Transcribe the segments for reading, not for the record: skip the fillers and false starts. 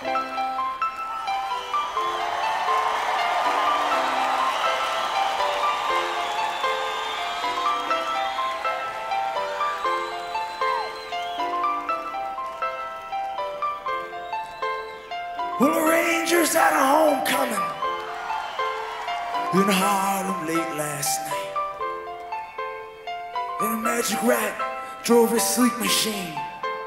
Well, the Rangers had a homecoming in Harlem late last night. And a magic rat drove his sleep machine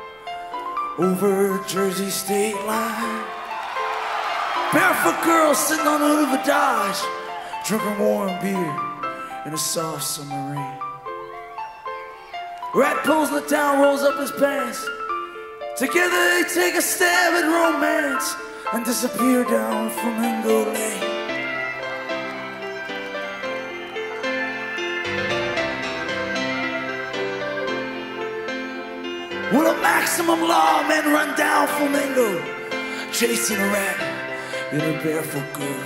over Jersey state line. Barefoot girl sitting on the hood of a Dodge, drinking warm beer in a soft summer rain. Rat pulls the town, rolls up his pants. Together they take a stab at romance and disappear down Flamingo Lane. Well, a maximum law men run down Flamingo, chasing a rat and a barefoot girl.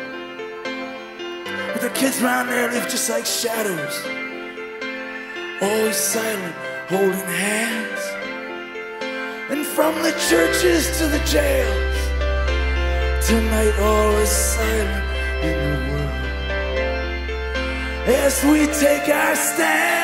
But the kids around there live just like shadows, always silent, holding hands. And from the churches to the jails, tonight all is silent in the world as we take our stand.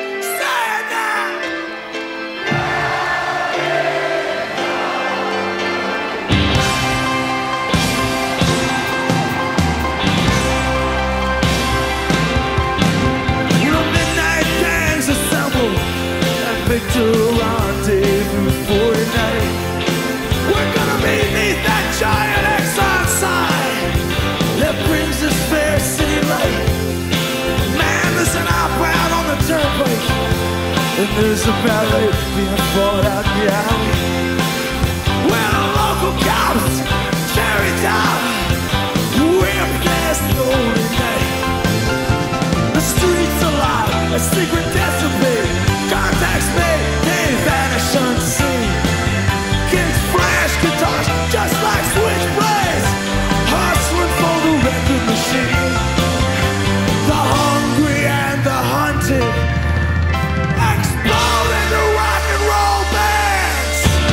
To rendezvous for tonight. We're gonna meet beneath that giant Exxon sign that brings this fair city light. Man, there's an opera out on the turnpike, and there's a ballet being fought out in the alley. Where the local cops, cherry top, whip past the holy night. The streets alive, a secret dissipate. Contacts made, they vanish unseen. Kids flash guitars just like switchblades, hustling for the record machine. The hungry and the hunted explode into rock and roll bands.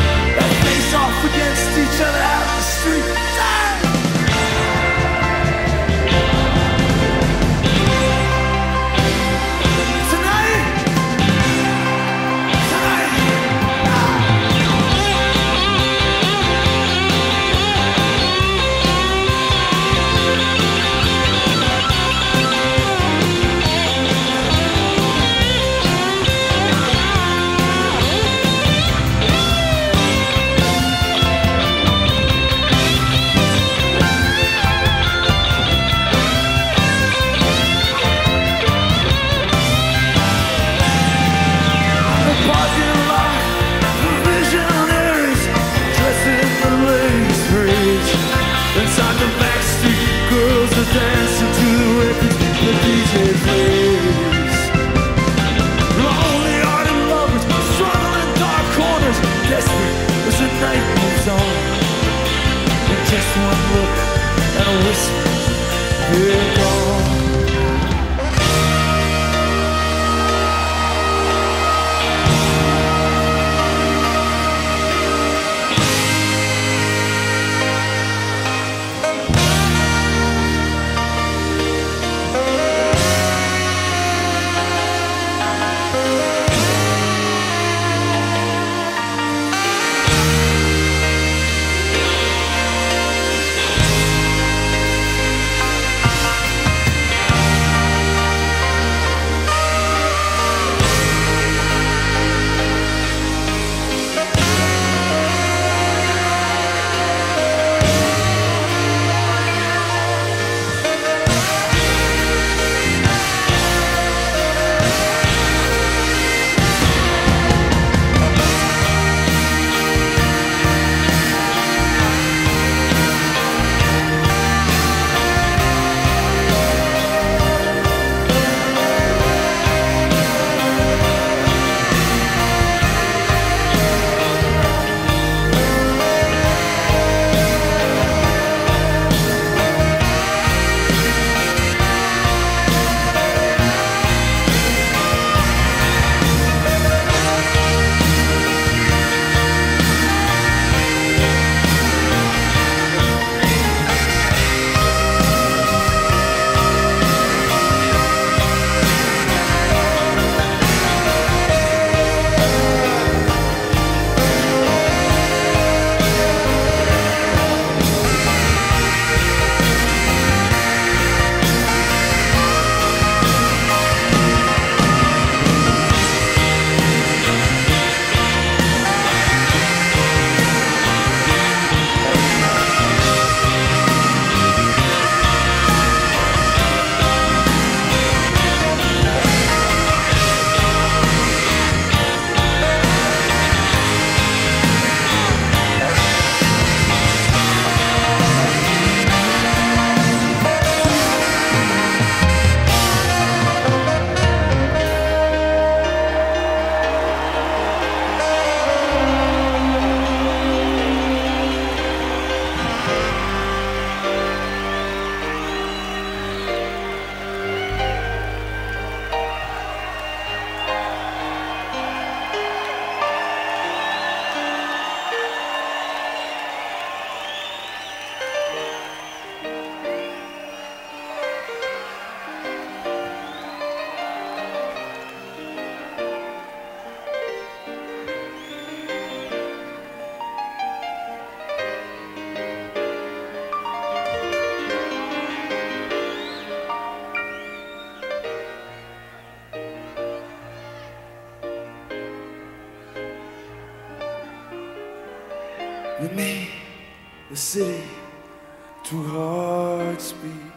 Beneath the city, two hearts beat,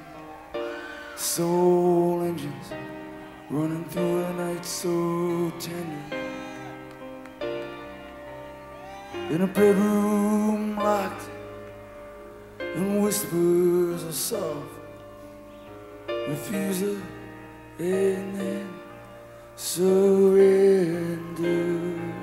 soul engines running through a night so tender. In a bedroom locked, and whispers are soft, refusal and then surrender.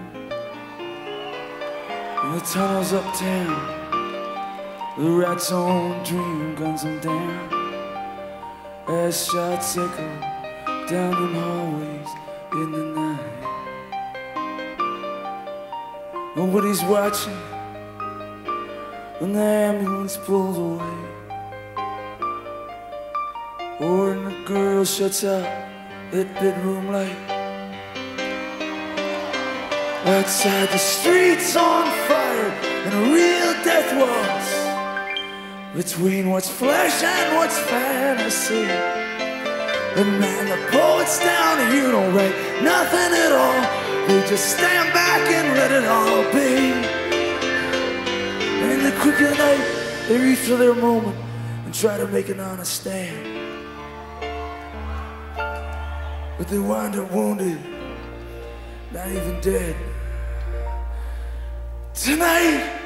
In the tunnels uptown, the rats on dream guns them down, as shots echo down them hallways in the night. Nobody's watching when the ambulance pulls away, or when the girl shuts out that bedroom light. Outside the streets on fire and a real death waltz between what's flesh and what's fantasy. And man, the poets down here don't write nothing at all. They just stand back and let it all be. And in the quick of the night, they reach for their moment and try to make an honest stand. But they wind up wounded, not even dead. Tonight